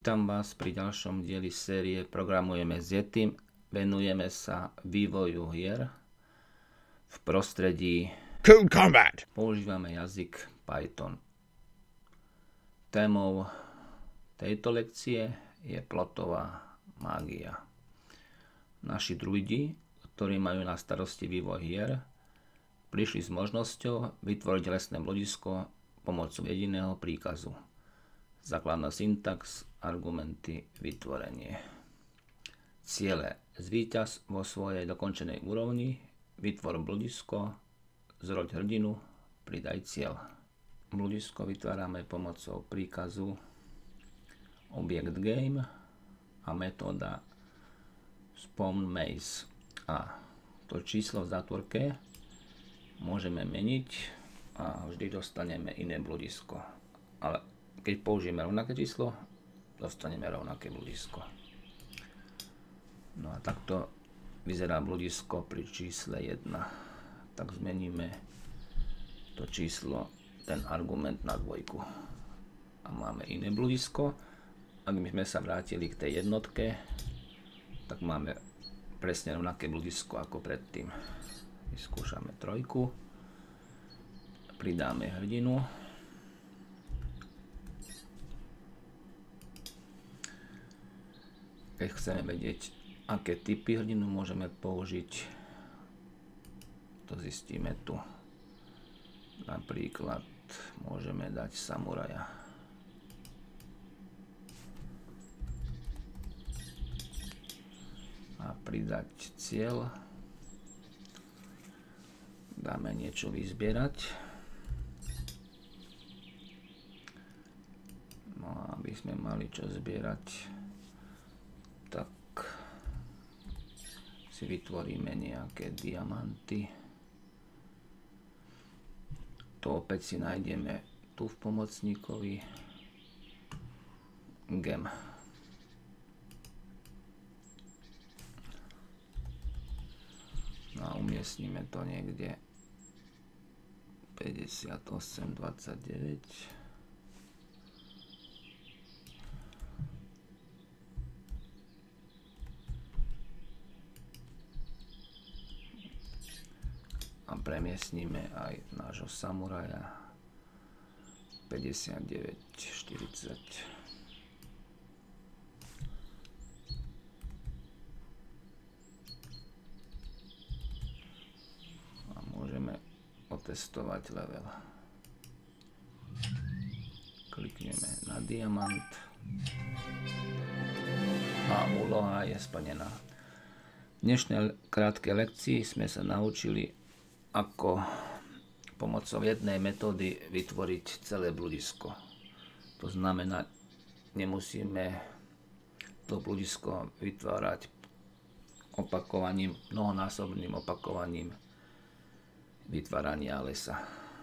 Vítam vás pri ďalšom dieli série Programujeme s Yetim. Venujeme sa vývoju hier v prostredí Code Combat. Používame jazyk Python. Témou tejto lekcie je plotová mágia. Naši druidi, ktorí majú na starosti vývoj hier, prišli s možnosťou vytvoriť lesné blodisko pomocou jediného príkazu. Základná syntax, argumenty, vytvorenie. Ciele. Zvíťaz vo svojej dokončenej úrovni, vytvor blodisko, zroď hrdinu, pridaj cieľ. Blodisko vytvárame pomocou príkazu object game a metóda spawn maze. A to číslo v zátvorke môžeme meniť a vždy dostaneme iné blodisko. Ale keď použijeme rovnaké číslo, dostaneme rovnaké blodisko. No a takto vyzerá blodisko pri čísle 1. Tak zmeníme to číslo, ten argument na 2. A máme iné blodisko. Ak by sme sa vrátili k tej jednotke, tak máme presne rovnaké blodisko ako predtým. Vyskúšame 3. Pridáme hrdinu. Keď chceme vedieť, aké typy hrdinu môžeme použiť, to zistíme tu. Napríklad môžeme dať samuraja. A pridať cieľ. Dáme niečo vyzbierať. No a aby sme mali čo zbierať, tak si vytvoríme nejaké diamanty. To opäť si nájdeme tu v pomocníkovi gem. No a umiestnime to niekde 58,29. A premiestnime aj nášho samuraja 59,40. A môžeme otestovať level. Klikneme na diamant a úloha je splnená. V dnešnej krátkej lekcii sme sa naučili, ako pomocou jednej metódy vytvoriť celé blodisko. To znamená, nemusíme to blodisko vytvárať opakovaním, mnohonásobným opakovaním vytvárania lesa.